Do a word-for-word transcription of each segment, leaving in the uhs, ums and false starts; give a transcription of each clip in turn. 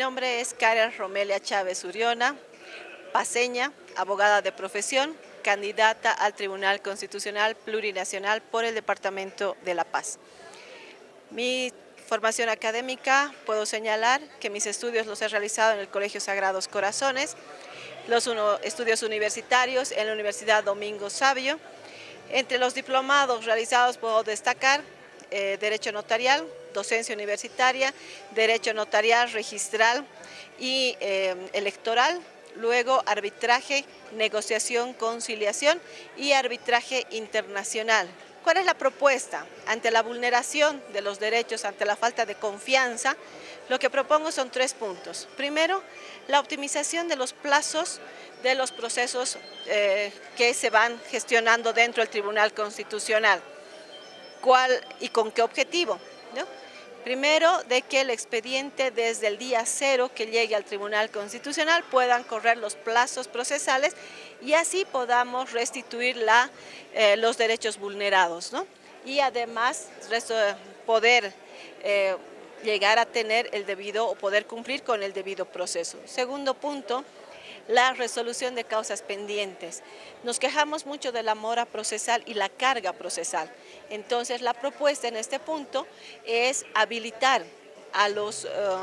nombre es Karen Romelia Chávez Uriona, paceña, abogada de profesión, candidata al Tribunal Constitucional Plurinacional por el Departamento de La Paz. Mi formación académica, puedo señalar que mis estudios los he realizado en el Colegio Sagrados Corazones, los uno, estudios universitarios en la Universidad Domingo Savio. Entre los diplomados realizados puedo destacar eh, Derecho Notarial, Docencia Universitaria, Derecho Notarial, Registral y eh, Electoral, luego Arbitraje, Negociación, Conciliación y Arbitraje Internacional. ¿Cuál es la propuesta? Ante la vulneración de los derechos, ante la falta de confianza, lo que propongo son tres puntos. Primero, la optimización de los plazos de los procesos eh, que se van gestionando dentro del Tribunal Constitucional. ¿Cuál y con qué objetivo? ¿No? Primero, de que el expediente desde el día cero que llegue al Tribunal Constitucional puedan correr los plazos procesales y así podamos restituir la, eh, los derechos vulnerados, ¿no? Y además poder eh, llegar a tener el debido o poder cumplir con el debido proceso. Segundo punto, la resolución de causas pendientes. Nos quejamos mucho de la mora procesal y la carga procesal. Entonces, la propuesta en este punto es habilitar a los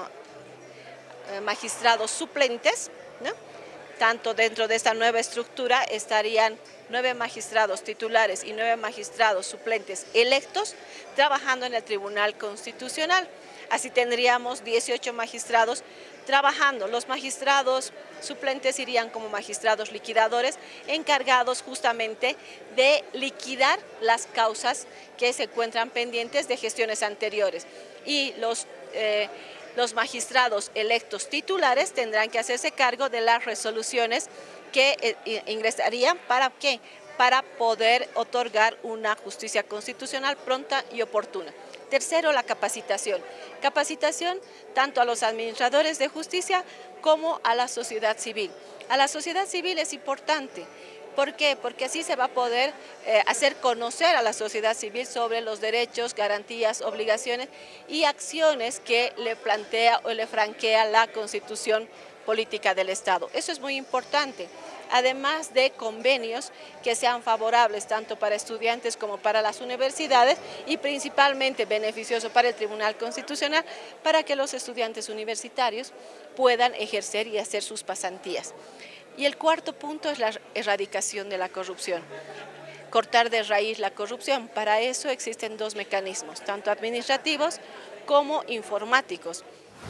uh, magistrados suplentes, ¿no? Tanto dentro de esta nueva estructura estarían nueve magistrados titulares y nueve magistrados suplentes electos trabajando en el Tribunal Constitucional. Así tendríamos dieciocho magistrados trabajando. Los magistrados suplentes irían como magistrados liquidadores encargados justamente de liquidar las causas que se encuentran pendientes de gestiones anteriores. Y los, eh, los magistrados electos titulares tendrán que hacerse cargo de las resoluciones que eh, ingresarían. ¿Para qué? Para poder otorgar una justicia constitucional pronta y oportuna. Tercero, la capacitación. Capacitación tanto a los administradores de justicia como a la sociedad civil. A la sociedad civil es importante. ¿Por qué? Porque así se va a poder eh, hacer conocer a la sociedad civil sobre los derechos, garantías, obligaciones y acciones que le plantea o le franquea la Constitución Política del Estado. Eso es muy importante. Además de convenios que sean favorables tanto para estudiantes como para las universidades y principalmente beneficioso para el Tribunal Constitucional para que los estudiantes universitarios puedan ejercer y hacer sus pasantías. Y el cuarto punto es la erradicación de la corrupción. Cortar de raíz la corrupción. Para eso existen dos mecanismos, tanto administrativos como informáticos.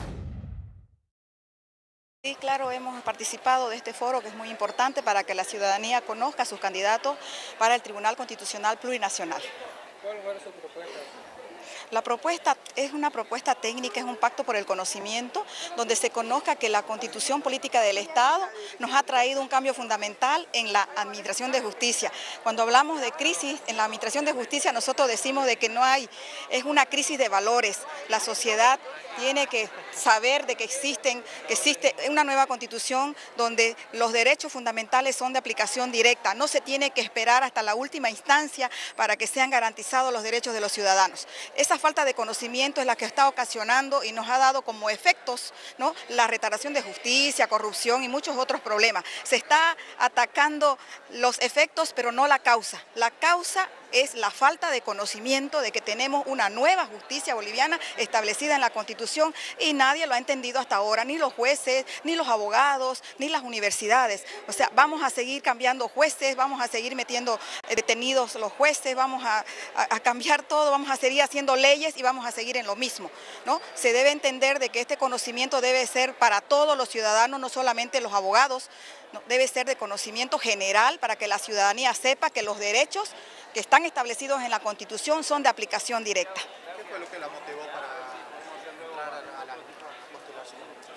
Sí, claro, hemos participado de este foro que es muy importante para que la ciudadanía conozca a sus candidatos para el Tribunal Constitucional Plurinacional. ¿Cuál fue su propuesta? La propuesta es una propuesta técnica, es un pacto por el conocimiento, donde se conozca que la Constitución Política del Estado nos ha traído un cambio fundamental en la administración de justicia. Cuando hablamos de crisis en la administración de justicia, nosotros decimos de que no hay, es una crisis de valores. La sociedad tiene que saber de que existen, que existe una nueva Constitución donde los derechos fundamentales son de aplicación directa. No se tiene que esperar hasta la última instancia para que sean garantizados los derechos de los ciudadanos. Esa falta de conocimiento es la que está ocasionando y nos ha dado como efectos, ¿no?, la retardación de justicia, corrupción y muchos otros problemas. Se está atacando los efectos, pero no la causa. La causa es la falta de conocimiento de que tenemos una nueva justicia boliviana establecida en la Constitución y nadie lo ha entendido hasta ahora, ni los jueces, ni los abogados, ni las universidades. O sea, vamos a seguir cambiando jueces, vamos a seguir metiendo detenidos los jueces, vamos a, a, a cambiar todo, vamos a seguir haciendo leyes y vamos a seguir en lo mismo, ¿no? Se debe entender de que este conocimiento debe ser para todos los ciudadanos, no solamente los abogados, ¿no? Debe ser de conocimiento general para que la ciudadanía sepa que los derechos que están establecidos en la Constitución son de aplicación directa. ¿Qué fue lo que la motivó para entrar a la postulación?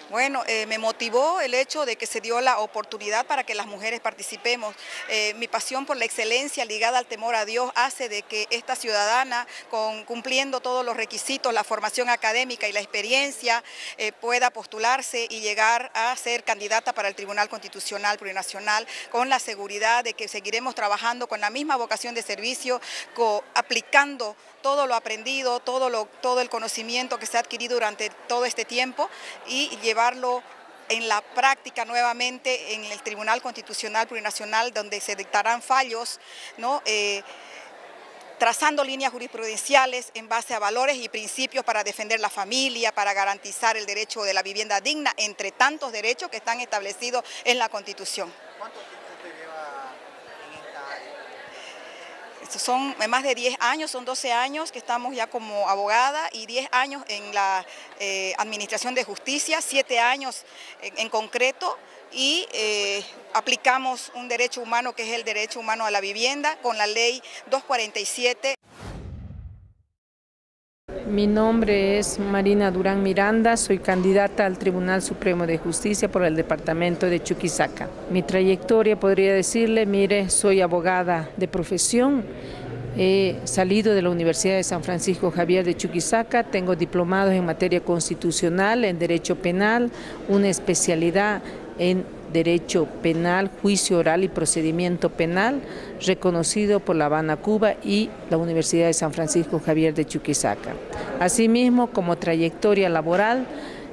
Bueno, eh, me motivó el hecho de que se dio la oportunidad para que las mujeres participemos. Eh, mi pasión por la excelencia ligada al temor a Dios hace de que esta ciudadana, con, cumpliendo todos los requisitos, la formación académica y la experiencia, eh, pueda postularse y llegar a ser candidata para el Tribunal Constitucional Plurinacional, con la seguridad de que seguiremos trabajando con la misma vocación de servicio, co, aplicando todo lo aprendido, todo, lo, todo el conocimiento que se ha adquirido durante todo este tiempo y llevarlo en la práctica nuevamente en el Tribunal Constitucional Plurinacional, donde se dictarán fallos, ¿no? Eh, trazando líneas jurisprudenciales en base a valores y principios para defender la familia, para garantizar el derecho de la vivienda digna, entre tantos derechos que están establecidos en la Constitución. ¿Cuánto tiempo usted lleva en esta área? Son más de diez años, son doce años que estamos ya como abogada y diez años en la eh, Administración de Justicia, siete años en, en concreto, y eh, aplicamos un derecho humano que es el derecho humano a la vivienda con la ley doscientos cuarenta y siete. Mi nombre es Marina Durán Miranda, soy candidata al Tribunal Supremo de Justicia por el departamento de Chuquisaca. Mi trayectoria, podría decirle, mire, soy abogada de profesión, he salido de la Universidad de San Francisco Javier de Chuquisaca, tengo diplomados en materia constitucional, en Derecho Penal, una especialidad en Derecho Penal, Juicio Oral y Procedimiento Penal, reconocido por La Habana, Cuba y la Universidad de San Francisco Javier de Chuquisaca. Asimismo, como trayectoria laboral,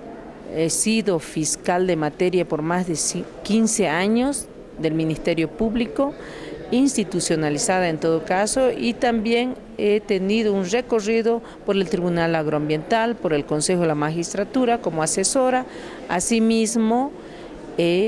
he sido fiscal de materia por más de quince años del Ministerio Público, institucionalizada en todo caso, y también he tenido un recorrido por el Tribunal Agroambiental, por el Consejo de la Magistratura como asesora. Asimismo, he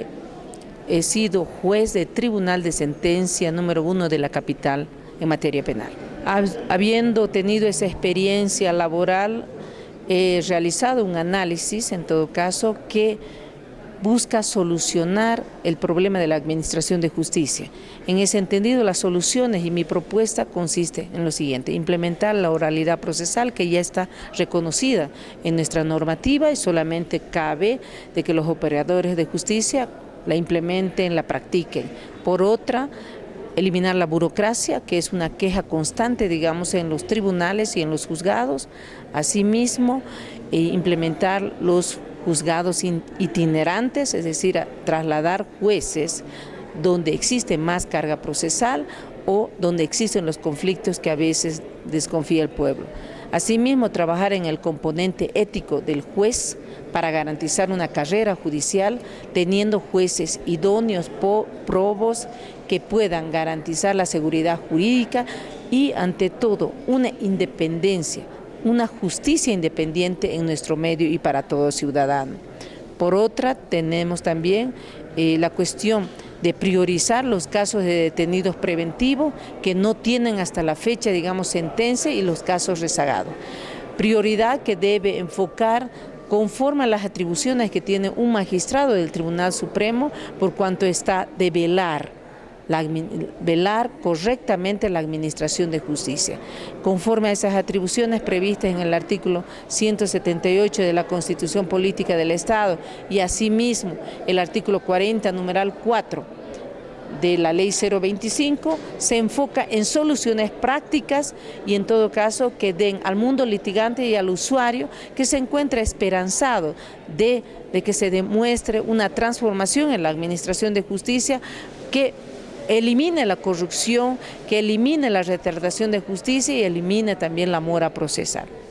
He sido juez de Tribunal de Sentencia número uno de la capital en materia penal. Habiendo tenido esa experiencia laboral, he realizado un análisis, en todo caso, que busca solucionar el problema de la administración de justicia. En ese entendido, las soluciones y mi propuesta consiste en lo siguiente: implementar la oralidad procesal, que ya está reconocida en nuestra normativa y solamente cabe de que los operadores de justicia la implementen, la practiquen. Por otra, eliminar la burocracia, que es una queja constante, digamos, en los tribunales y en los juzgados. Asimismo, eh, implementar los juzgados itinerantes, es decir, trasladar jueces donde existe más carga procesal o donde existen los conflictos que a veces desconfía el pueblo. Asimismo, trabajar en el componente ético del juez para garantizar una carrera judicial, teniendo jueces idóneos, probos, que puedan garantizar la seguridad jurídica y, ante todo, una independencia, una justicia independiente en nuestro medio y para todo ciudadano. Por otra, tenemos también eh, la cuestión de priorizar los casos de detenidos preventivos que no tienen hasta la fecha, digamos, sentencia, y los casos rezagados. Prioridad que debe enfocar conforme a las atribuciones que tiene un magistrado del Tribunal Supremo, por cuanto está de velar, la, velar correctamente la administración de justicia, conforme a esas atribuciones previstas en el artículo ciento setenta y ocho de la Constitución Política del Estado y asimismo el artículo cuarenta, numeral cuatro de la ley cero veinticinco, se enfoca en soluciones prácticas y en todo caso que den al mundo litigante y al usuario que se encuentra esperanzado de, de que se demuestre una transformación en la administración de justicia que elimine la corrupción, que elimine la retardación de justicia y elimine también la mora procesal.